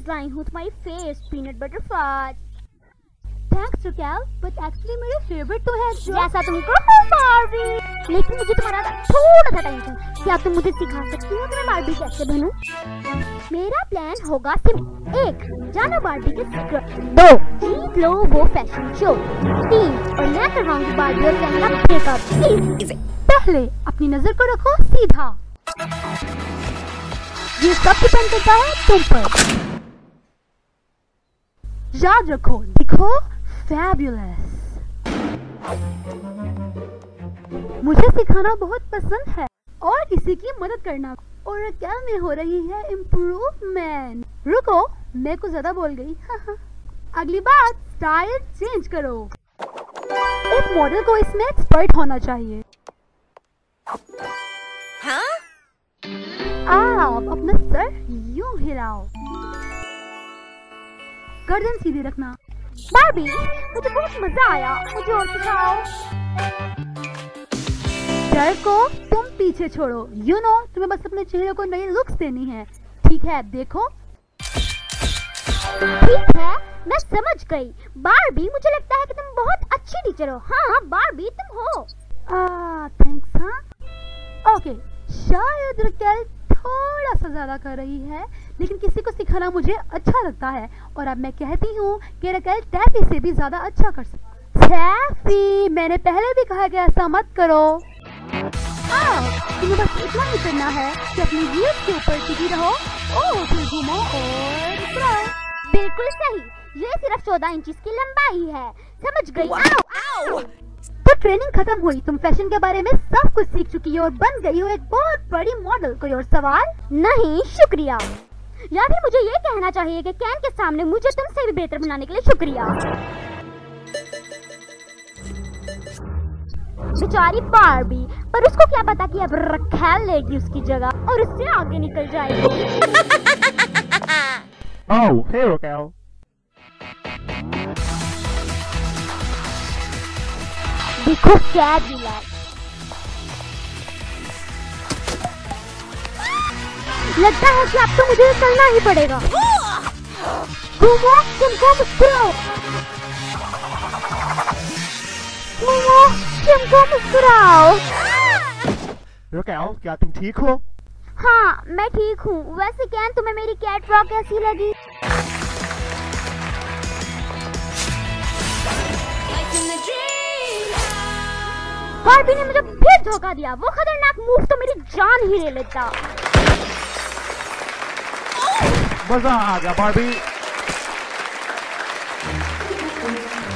Surprise लाई हूँ तुम्हारी फेस peanut butter fudge. Thanks Raquel, but actually मेरे फेवरेट तो है जैसा तुम कहो बारबी। लेकिन मुझे तुम्हारा थोड़ा सा टेंशन, क्या तुम मुझे सिखा सकती हो कि मैं बारबी कैसे बनूं? मेरा प्लान होगा सिर्फ 1, जाना बारबी के सीक्रेट, 2, जीत लो वो फैशन शो, 3, और मैं करवाऊंगी बारबी और केन का ब्रेकअप। पहले अपनी नजर को रखो सीधा, ये सब डिपेंड करता है तुम पर। याद रखो, दिखो फैबुलस। मुझे सिखाना बहुत पसंद है और किसी की मदद करना, और क्या में हो रही है इम्प्रूवमेंट। रुको, मैं कुछ ज्यादा बोल गई। अगली बात, स्टाइल चेंज करो। एक मॉडल को इसमें एक्सपर्ट होना चाहिए। हाँ? आप अपना सर यूं हिलाओ, गर्दन सीधी रखना। बारबी, मुझे बहुत मजा आया, मुझे और सिखाओ। डर को तुम पीछे छोड़ो। यू नो, तुम्हें बस अपने चेहरे को नई लुक्स देनी है। ठीक है, देखो। ठीक है, मैं समझ गई। बारबी, मुझे लगता है कि तुम बहुत अच्छी टीचर हो। हाँ बारबी, तुम हो। थैंक्स। हाँ ओके, शायद रकेल थोड़ा सा ज्यादा कर रही है, लेकिन किसी को सिखाना मुझे अच्छा लगता है, और अब मैं कहती हूँ कि रकेल टैफी से भी ज्यादा अच्छा कर सकती। टैफी, मैंने पहले भी कहा कि ऐसा मत करो। तुम्हें बस इतना ही करना है कि अपनी व्हील्स के ऊपर सीधी रहो, फिर घूमो और उतरो। बिल्कुल सही, ये सिर्फ 14 इंच की लंबाई है। समझ गई? आओ। तो ट्रेनिंग खत्म हुई, तुम फैशन के बारे में सब कुछ सीख चुकी हो और बन गई हो एक बहुत बड़ी मॉडल। कोई और सवाल? नहीं, शुक्रिया। या भी मुझे ये कहना चाहिए कि कैन के सामने मुझे तुमसे भी बेहतर बनाने के लिए शुक्रिया। बेचारी बारबी, पर उसको क्या पता कि अब रकेल लेगी उसकी जगह और उससे आगे निकल जाएगी। Oh, hey Raquel. देखो फैबुलस। लगता है कि अब तो मुझे चलना ही पड़ेगा। घूमो, तुमको मुस्कुराओ। घूमो, तुमको मुस्कुराओ। Raquel, क्या तुम ठीक हो? हाँ, मैं ठीक हूँ। वैसे कैन, तुम्हें मेरी कैट वॉक कैसी लगी? बारबी ने मुझे फिर धोखा दिया। वो खतरनाक मूव तो मेरी जान ही ले लेता। मजा आ गया बारबी।